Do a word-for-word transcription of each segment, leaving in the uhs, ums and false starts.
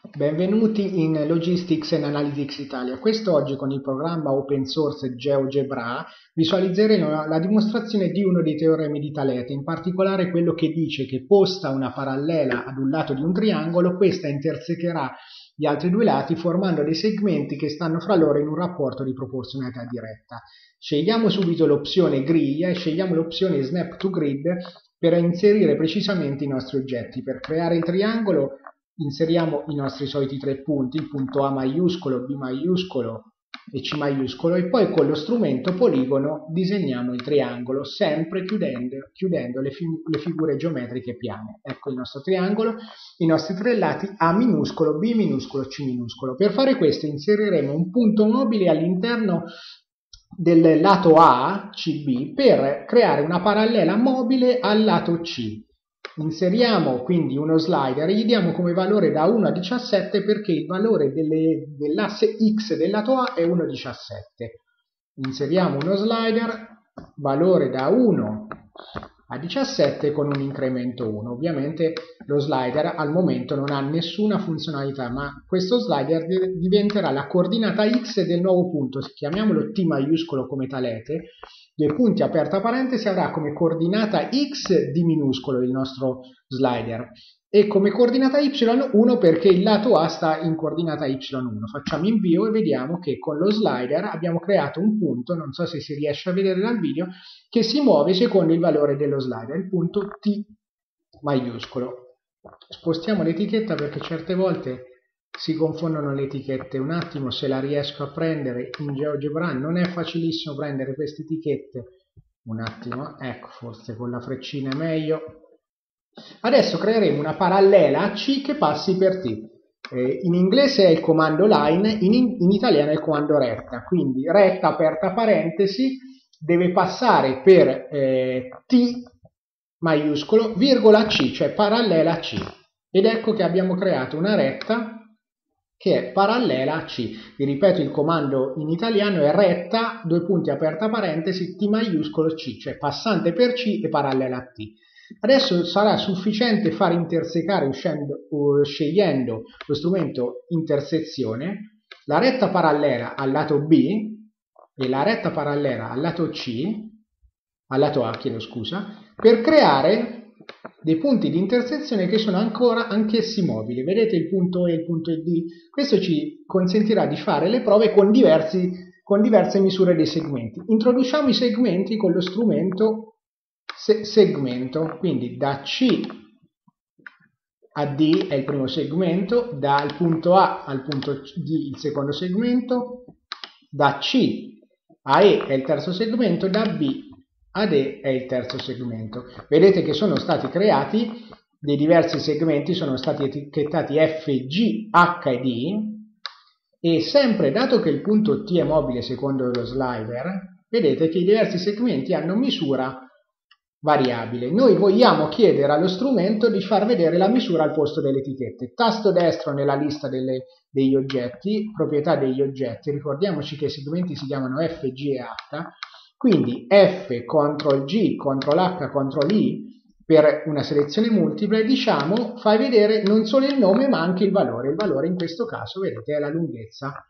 Benvenuti in Logistics and Analytics Italia. Quest'oggi con il programma open source GeoGebra visualizzeremo la dimostrazione di uno dei teoremi di Talete, in particolare quello che dice che posta una parallela ad un lato di un triangolo, questa intersecherà gli altri due lati formando dei segmenti che stanno fra loro in un rapporto di proporzionalità diretta. Scegliamo subito l'opzione griglia e scegliamo l'opzione Snap to Grid per inserire precisamente i nostri oggetti. Per creare il triangolo inseriamo i nostri soliti tre punti, il punto A maiuscolo, B maiuscolo e C maiuscolo, e poi con lo strumento poligono disegniamo il triangolo, sempre chiudendo, chiudendo le, fi le figure geometriche piane. Ecco il nostro triangolo, i nostri tre lati A minuscolo, B minuscolo, C minuscolo. Per fare questo inseriremo un punto mobile all'interno del lato A, C B, per creare una parallela mobile al lato C. Inseriamo quindi uno slider e gli diamo come valore da uno a diciassette perché il valore dell'asse X del lato A è uno virgola diciassette. Inseriamo uno slider, valore da uno a diciassette con un incremento uno. Ovviamente lo slider al momento non ha nessuna funzionalità, ma questo slider diventerà la coordinata X del nuovo punto, chiamiamolo T maiuscolo come Talete. Due punti aperta parentesi avrà come coordinata X di minuscolo il nostro slider e come coordinata Y uno perché il lato A sta in coordinata Y uno. Facciamo invio e vediamo che con lo slider abbiamo creato un punto, non so se si riesce a vedere dal video, che si muove secondo il valore dello slider, il punto T maiuscolo. Spostiamo l'etichetta perché certe volte si confondono le etichette. Un attimo, se la riesco a prendere in GeoGebra, non è facilissimo prendere queste etichette. Un attimo, ecco, forse con la freccina è meglio. Adesso creeremo una parallela a C che passi per T. Eh, in inglese è il comando line, in, in italiano è il comando retta. Quindi retta aperta parentesi deve passare per eh, T maiuscolo, virgola C, cioè parallela a C. Ed ecco che abbiamo creato una retta che è parallela a C. Vi ripeto, il comando in italiano è retta, due punti aperta parentesi, T maiuscolo C, cioè passante per C e parallela a T. Adesso sarà sufficiente far intersecare uscendo, uh, scegliendo lo strumento intersezione la retta parallela al lato B e la retta parallela al lato C, al lato A, chiedo scusa, per creare dei punti di intersezione che sono ancora anch'essi mobili. Vedete il punto E e il punto D? Questo ci consentirà di fare le prove con, diversi, con diverse misure dei segmenti. Introduciamo i segmenti con lo strumento se segmento, quindi da C a D è il primo segmento, dal punto A al punto D il secondo segmento, da C a E è il terzo segmento, da B ad E è il terzo segmento. Vedete che sono stati creati dei diversi segmenti, sono stati etichettati F, G, H e D, e sempre dato che il punto T è mobile secondo lo slider, vedete che i diversi segmenti hanno misura variabile. Noi vogliamo chiedere allo strumento di far vedere la misura al posto delle etichette. Tasto destro nella lista delle, degli oggetti, proprietà degli oggetti, ricordiamoci che i segmenti si chiamano F, G e H, quindi F, CTRL G, CTRL H, CTRL I per una selezione multipla, e diciamo fai vedere non solo il nome ma anche il valore. Il valore in questo caso, vedete, è la lunghezza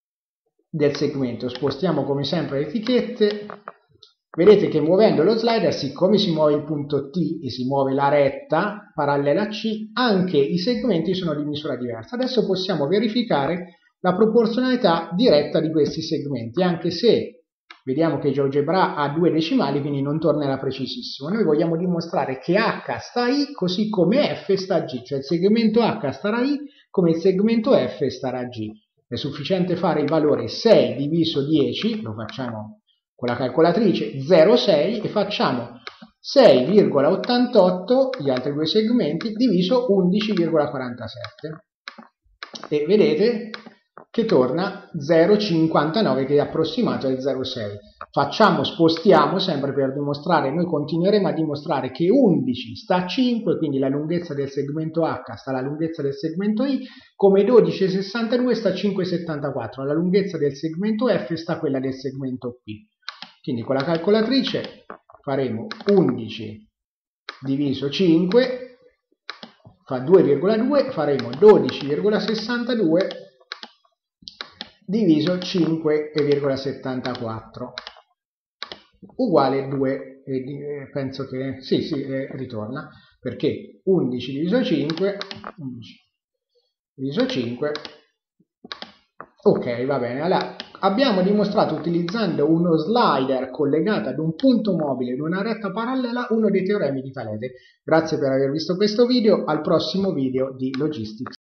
del segmento. Spostiamo come sempre le etichette. Vedete che muovendo lo slider, siccome si muove il punto T e si muove la retta parallela a C, anche i segmenti sono di misura diversa. Adesso possiamo verificare la proporzionalità diretta di questi segmenti, anche se vediamo che GeoGebra ha due decimali, quindi non tornerà precisissimo. Noi vogliamo dimostrare che H sta a I così come F sta a G, cioè il segmento H starà a I come il segmento F starà a G. È sufficiente fare il valore sei diviso dieci, lo facciamo con la calcolatrice, zero virgola sei, e facciamo sei virgola ottantotto, gli altri due segmenti, diviso undici virgola quarantasette. E vedete che torna zero virgola cinquantanove, che è approssimato al zero virgola sei. Facciamo, spostiamo sempre per dimostrare, noi continueremo a dimostrare che undici sta a cinque, quindi la lunghezza del segmento H sta alla lunghezza del segmento I, come dodici virgola sessantadue sta a cinque virgola settantaquattro, la lunghezza del segmento F sta a quella del segmento P. Quindi con la calcolatrice faremo undici diviso cinque fa due virgola due, faremo dodici virgola sessantadue diviso cinque virgola settantaquattro uguale due, e penso che sì, sì, eh, ritorna, perché undici diviso cinque, undici diviso cinque, ok, va bene. Allora, abbiamo dimostrato utilizzando uno slider collegato ad un punto mobile ed una retta parallela uno dei teoremi di Talete. Grazie per aver visto questo video, al prossimo video di Logistics.